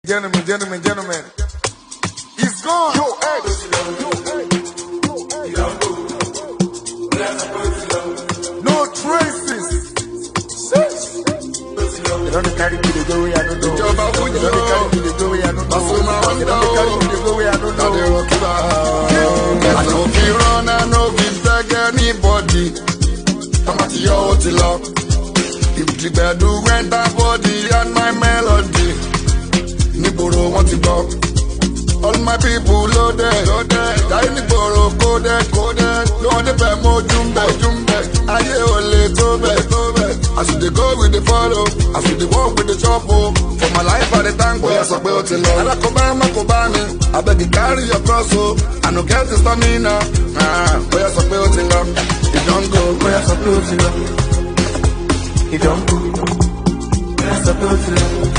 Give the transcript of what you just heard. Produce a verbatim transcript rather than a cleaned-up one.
Gentlemen, gentlemen, gentlemen, he's gone. Yo, hey, no traces. They don't carry me the go way I don't know. They don't carry me the go way I don't know. They don't carry me the go way I don't know. I know if you run, I know if beg anybody. I'm at your OTILO. If the bed do enter body and my melody. Niboro want to go. All my people loaded, loaded. Die Niboro coded, coded. No the pay mo jumbe, jumbe. Aye ole tobe, tobe. I should they go with the follow. I should they walk with the chopper. For my life I the thank God. Yes, I pay OTILO. I like Obama, Obama. I beg you carry your cross oh. I no get the stamina. Ah, boy I pay OTILO. You don't go, boy I pay OTILO. You don't go, boy I pay OTILO.